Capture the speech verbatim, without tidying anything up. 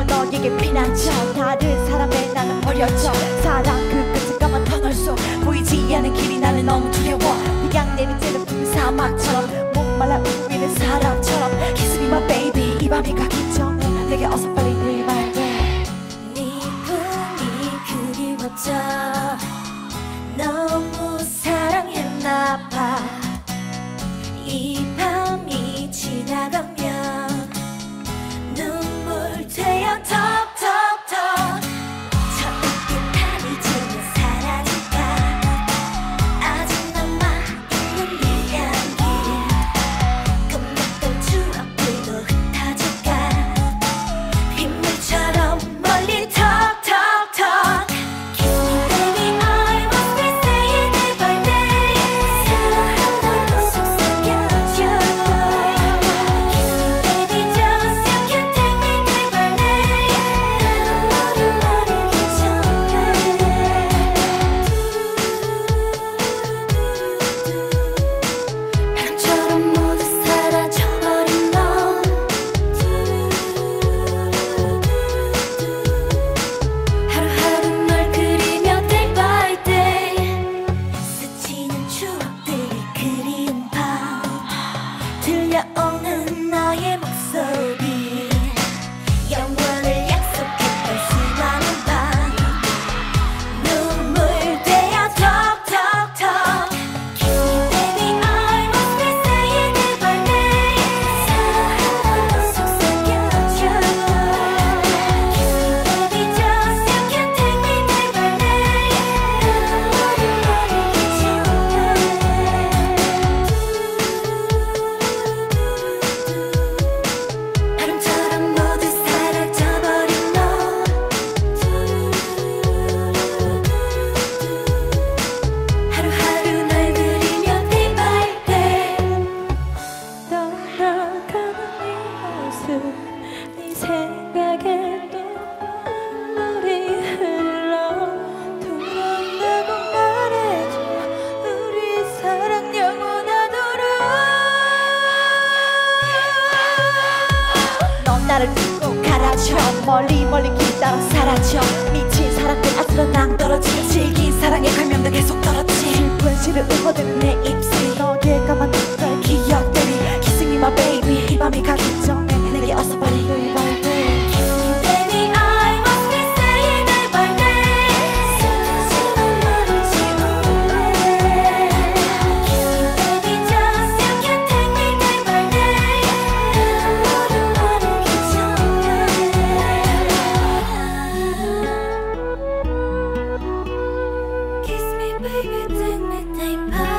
감은 너에게 피난처. 다른 사람의 나는 버려져. 사랑 그 끝에 까만 터널 속 보이지 않는 길이 나는 너무 두려워. 비양 내린 때는 푸른 사막처럼 목말라 울고 있는 사람처럼 Kiss me my baby. 이 밤이 가기 전에 내게 어서 빨리 네 말. 그리워져. 너무 사랑했나봐. 이 밤이 지나가면 눈물 되어 톡톡톡 저녁에 잊으면 사라질까. 아직 남아있는 네 향기 끝났던 추억들도 흩어질까. 빗물처럼 멀리 톡톡톡 들려오는 너의 목소리. 영원을 약속했던 수많은 밤 눈물 되어 톡톡톡 Kiss me baby I must be saying every day. 사랑으로 속삭여줘. Kiss me baby just you can take me every day. 눈물을 버리기 전에 바람처럼 모두 사라져버린 너. 하루하루 널 그리며 day by day. 떠나가는 네 모습 네 생각에 또 눈물이 흘러. 돌아온다고 말해줘. 우리 사랑 영원하도록. 넌 나를 두고 가라져. 멀리 멀리 길 따라 사라져. 미친 사람들 앞으로 낭떠러지. 질긴 사랑의 갈면도 계속 떨어지. 슬픈 시를 읊어대는 내 입술 너의 까만 눈깔 기억들이 Kissing me my baby. 이 밤이 가기 전에 내게 어서 빨리 네 말. Baby I must be saying every day. 슬퍼지만 너를 지울래. Baby just you can take me every day. 눈물을 버리기 전에 Kiss me baby take me day by